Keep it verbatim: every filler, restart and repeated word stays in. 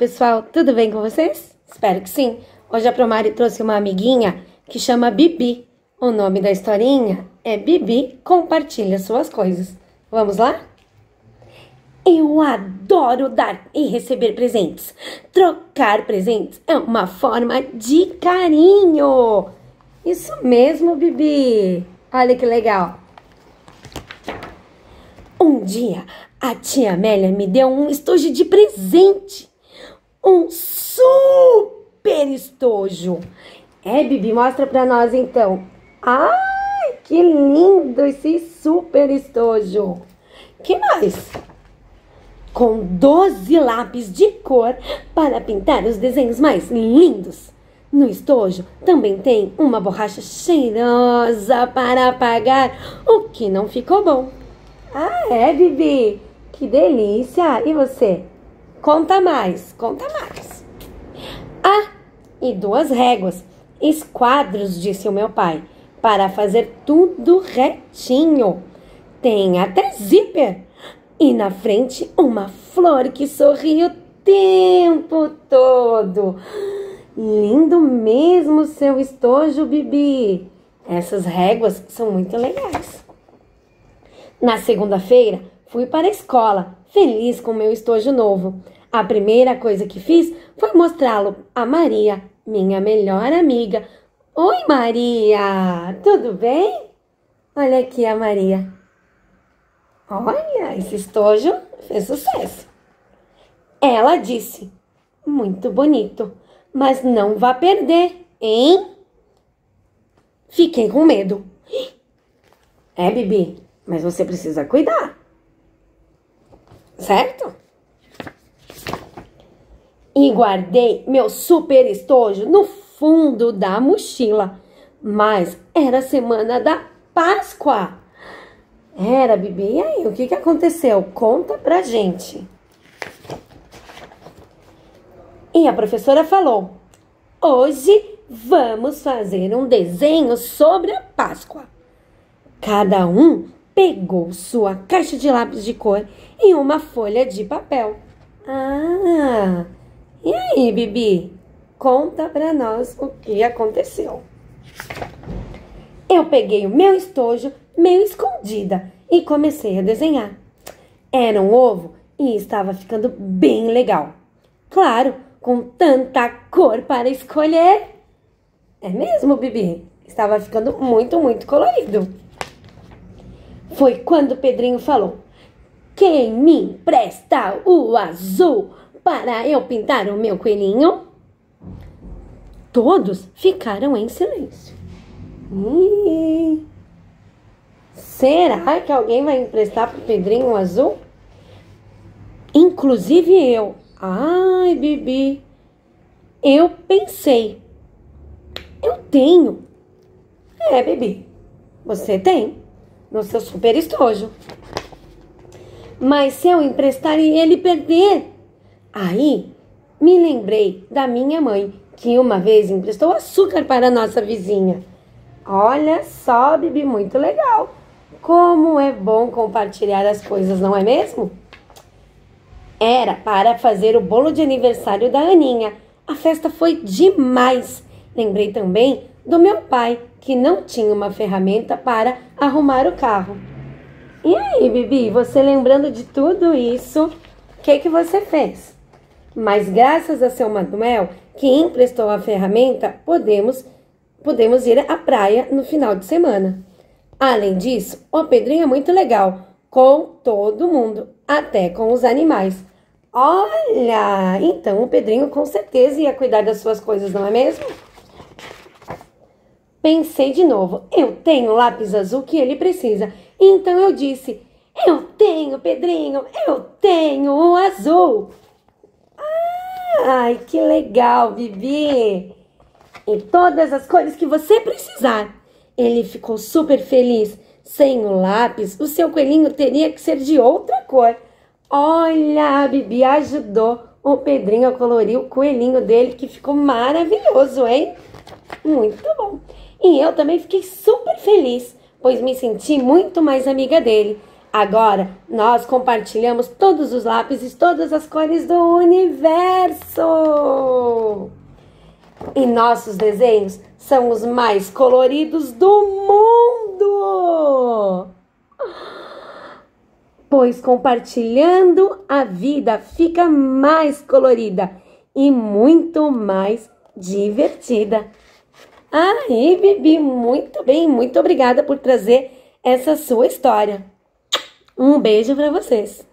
pessoal, tudo bem com vocês? Espero que sim. Hoje a Promari trouxe uma amiguinha que chama Bibi. O nome da historinha é Bibi Compartilha Suas Coisas. Vamos lá? Eu adoro dar e receber presentes. Trocar presentes é uma forma de carinho. Isso mesmo, Bibi. Olha que legal. Um dia, a tia Amélia me deu um estojo de presente. Um super estojo. É, Bibi, mostra pra nós então. Ai, que lindo esse super estojo. Que mais? Com doze lápis de cor para pintar os desenhos mais lindos. No estojo também tem uma borracha cheirosa para apagar o que não ficou bom. Ah, é, Bibi? Que delícia! E você? Conta mais, conta mais. Ah, e duas réguas, esquadros, disse o meu pai, para fazer tudo retinho. Tem até zíper. E na frente uma flor que sorri o tempo todo. Lindo mesmo seu estojo, Bibi. Essas réguas são muito legais. Na segunda-feira, fui para a escola, feliz com meu estojo novo. A primeira coisa que fiz foi mostrá-lo a Maria, minha melhor amiga. Oi, Maria! Tudo bem? Olha aqui a Maria. Olha, esse estojo fez sucesso. Ela disse, muito bonito, mas não vá perder, hein? Fiquei com medo. É, Bibi, mas você precisa cuidar. Certo? E guardei meu super estojo no fundo da mochila. Mas era semana da Páscoa. Era, Bibi. E aí, o que que aconteceu? Conta pra gente. E a professora falou, hoje vamos fazer um desenho sobre a Páscoa. Cada um pegou sua caixa de lápis de cor e uma folha de papel. Ah, e aí, Bibi? Conta pra nós o que aconteceu. Eu peguei o meu estojo meio escondida e comecei a desenhar. Era um ovo e estava ficando bem legal. Claro, com tanta cor para escolher. É mesmo, Bibi? Estava ficando muito, muito colorido. Foi quando o Pedrinho falou, quem me empresta o azul para eu pintar o meu coelhinho? Todos ficaram em silêncio. Ih, será que alguém vai emprestar para o Pedrinho o azul? Inclusive eu. Ai, Bibi, eu pensei. Eu tenho. É, Bibi, você tem no seu super estojo. Mas se eu emprestar e ele perder? Aí, me lembrei da minha mãe, que uma vez emprestou açúcar para a nossa vizinha. Olha só, Bibi, muito legal. Como é bom compartilhar as coisas, não é mesmo? Era para fazer o bolo de aniversário da Aninha. A festa foi demais. Lembrei também do meu pai, que não tinha uma ferramenta para arrumar o carro. E aí, Bibi, você lembrando de tudo isso, o que que você fez? Mas graças a seu Manuel, que emprestou a ferramenta, podemos, podemos ir à praia no final de semana. Além disso, o Pedrinho é muito legal, com todo mundo, até com os animais. Olha, então o Pedrinho com certeza ia cuidar das suas coisas, não é mesmo? Pensei de novo, eu tenho o lápis azul que ele precisa. Então eu disse, eu tenho, Pedrinho, eu tenho o azul. Ai, que legal, Bibi. E todas as cores que você precisar. Ele ficou super feliz. Sem o lápis, o seu coelhinho teria que ser de outra cor. Olha, a Bibi ajudou o Pedrinho a colorir o coelhinho dele, que ficou maravilhoso, hein? Muito bom. E eu também fiquei super feliz, pois me senti muito mais amiga dele. Agora, nós compartilhamos todos os lápis, todas as cores do universo. E nossos desenhos são os mais coloridos do mundo. Pois compartilhando a vida fica mais colorida e muito mais divertida. Aí, Bibi, muito bem, muito obrigada por trazer essa sua história. Um beijo para vocês.